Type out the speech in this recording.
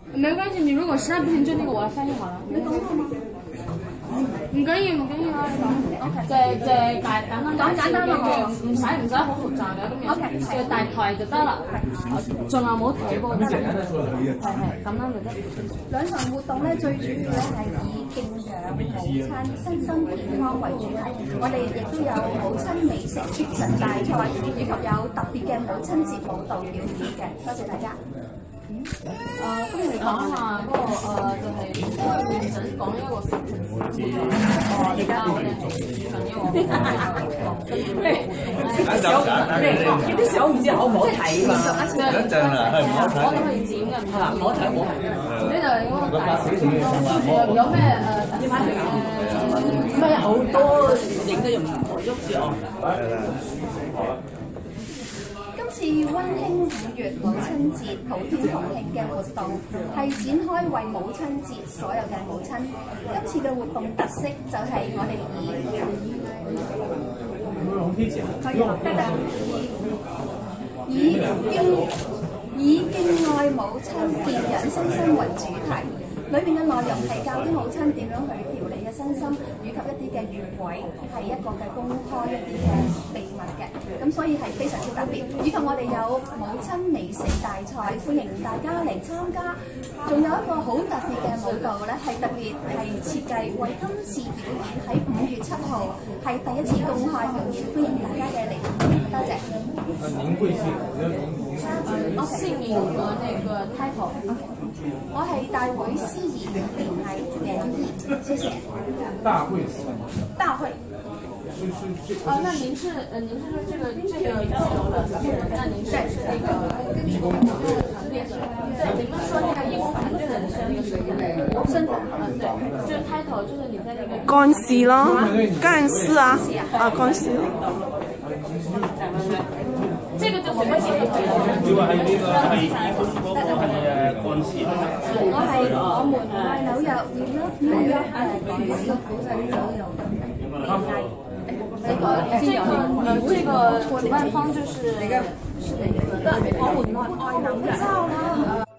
沒關係，你如果實在不行就那個我來翻譯好了。你懂我嗎？唔緊要啊，OK。就簡單咯，唔使好複雜嘅咁樣，就大概就得啦。盡量唔好睇嗰個字。係咁樣就得。 兩場活動咧，最主要咧係以敬仰母親、身心健康為主題。我哋亦都有母親美食廚神大賽，以及有特別嘅母親節舞蹈表演嘅。多謝大家。 咁你講下嗰個就係完整講一個實情先。而家我哋呢啲相唔知好唔好睇嘛？ 一陣啦，係唔好睇。我都可以剪嘅，唔好睇唔好睇。呢度係嗰個大有咩咩好多影得又唔喐住哦。 今次溫馨5月母親節普天同慶嘅活動係展開為母親節所有嘅母親。今次嘅活動特色就係我哋以敬愛母親、健養身心為主題。裏面嘅內容係教啲母親點樣去調理嘅身心，以及一啲嘅穴位，係一個嘅公開一啲嘅秘密嘅，咁所以係非常之特別。以及我哋有母親美食大賽，歡迎大家嚟參加。仲有一個好特別嘅舞蹈咧，係特別係設計為今次表演喺5月7號係第一次公開表演，歡迎大家嘅嚟，多謝。 您貴姓？ 姓名和那個 title。 我係大會司儀聯繫聯誼，謝謝。 大會。 大會。 那您是說這個自由的，那您是那個義工團隊的，對，你們說那個義工團隊的是那個身份，對，就是 title，就是你在那個幹事咯，幹事啊，幹事。 這個就隨便寫就可以了。 你話係呢個係義工嗰個係幹事。 我係紐約 ，We love New York 這個主辦方就是哪個？我們愛紐約。